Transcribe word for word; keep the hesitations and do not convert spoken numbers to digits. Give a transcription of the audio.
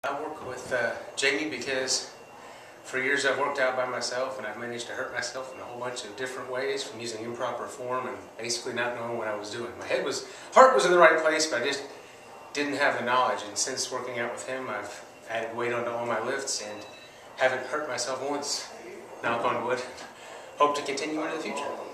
I work with uh, Jamie because for years I've worked out by myself and I've managed to hurt myself in a whole bunch of different ways, from using improper form and basically not knowing what I was doing. My head was, heart was in the right place, but I just didn't have the knowledge. And since working out with him, I've added weight onto all my lifts and haven't hurt myself once. Knock on wood. Hope to continue into the future.